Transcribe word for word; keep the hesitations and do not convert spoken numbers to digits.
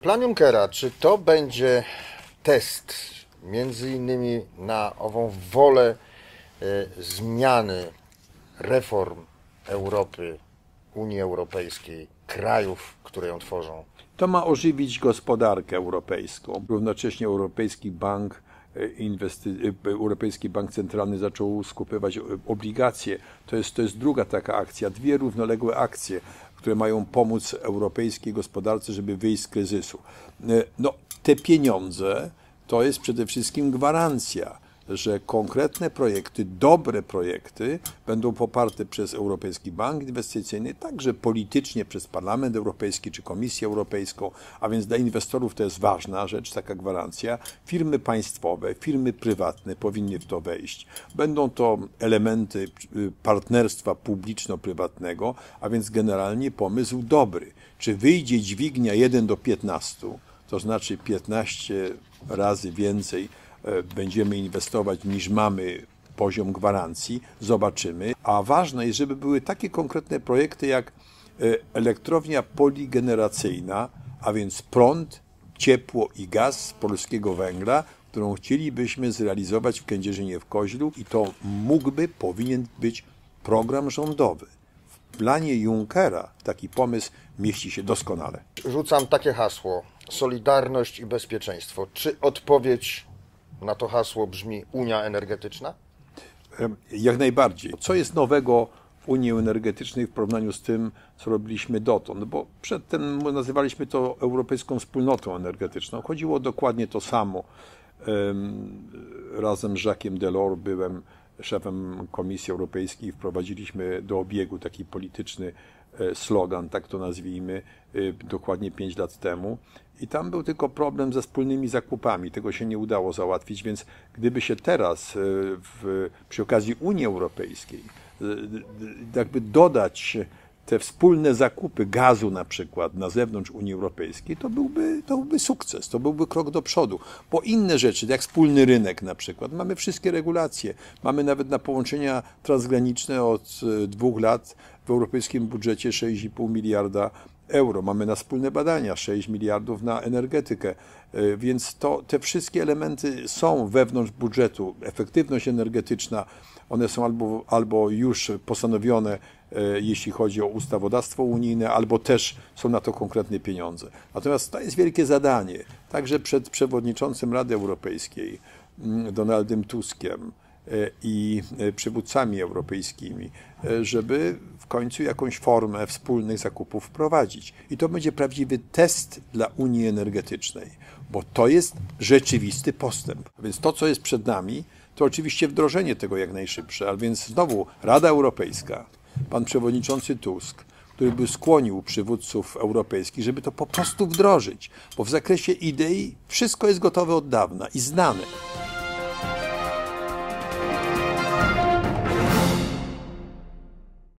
Plan Junckera, czy to będzie test między innymi na ową wolę y, zmiany reform Europy, Unii Europejskiej, krajów, które ją tworzą? To ma ożywić gospodarkę europejską. Równocześnie Europejski Bank Inwesty... Europejski Bank Centralny zaczął skupywać obligacje. To jest, to jest druga taka akcja, dwie równoległe akcje, które mają pomóc europejskiej gospodarce, żeby wyjść z kryzysu. No, te pieniądze to jest przede wszystkim gwarancja, że konkretne projekty, dobre projekty będą poparte przez Europejski Bank Inwestycyjny, także politycznie przez Parlament Europejski czy Komisję Europejską, a więc dla inwestorów to jest ważna rzecz, taka gwarancja. Firmy państwowe, firmy prywatne powinny w to wejść. Będą to elementy partnerstwa publiczno-prywatnego, a więc generalnie pomysł dobry. Czy wyjdzie dźwignia jeden do piętnastu, to znaczy piętnaście razy więcej będziemy inwestować niż mamy poziom gwarancji, zobaczymy. A ważne jest, żeby były takie konkretne projekty jak elektrownia poligeneracyjna, a więc prąd, ciepło i gaz z polskiego węgla, którą chcielibyśmy zrealizować w Kędzierzynie-w-Koźlu i to mógłby, powinien być program rządowy. W planie Junckera taki pomysł mieści się doskonale. Rzucam takie hasło: solidarność i bezpieczeństwo. Czy odpowiedź na to hasło brzmi Unia Energetyczna? Jak najbardziej. Co jest nowego w Unii Energetycznej w porównaniu z tym, co robiliśmy dotąd? Bo przedtem nazywaliśmy to Europejską Wspólnotą Energetyczną. Chodziło dokładnie to samo. Razem z Jacquesem Delors byłem szefem Komisji Europejskiej. Wprowadziliśmy do obiegu taki polityczny slogan, tak to nazwijmy, dokładnie pięć lat temu. I tam był tylko problem ze wspólnymi zakupami. Tego się nie udało załatwić, więc gdyby się teraz w, przy okazji Unii Europejskiej jakby dodać te wspólne zakupy gazu na przykład na zewnątrz Unii Europejskiej, to byłby, to byłby sukces, to byłby krok do przodu. Bo inne rzeczy, jak wspólny rynek na przykład, mamy wszystkie regulacje. Mamy nawet na połączenia transgraniczne od dwóch lat w europejskim budżecie sześć i pół miliarda euro. Mamy na wspólne badania sześć miliardów na energetykę, więc to, te wszystkie elementy są wewnątrz budżetu. Efektywność energetyczna, one są albo, albo już postanowione, jeśli chodzi o ustawodawstwo unijne, albo też są na to konkretne pieniądze. Natomiast to jest wielkie zadanie, także przed przewodniczącym Rady Europejskiej, Donaldem Tuskiem, i przywódcami europejskimi, żeby w końcu jakąś formę wspólnych zakupów wprowadzić. I to będzie prawdziwy test dla Unii Energetycznej, bo to jest rzeczywisty postęp. Więc to, co jest przed nami, to oczywiście wdrożenie tego jak najszybsze, a więc znowu Rada Europejska, pan przewodniczący Tusk, który by skłonił przywódców europejskich, żeby to po prostu wdrożyć, bo w zakresie idei wszystko jest gotowe od dawna i znane.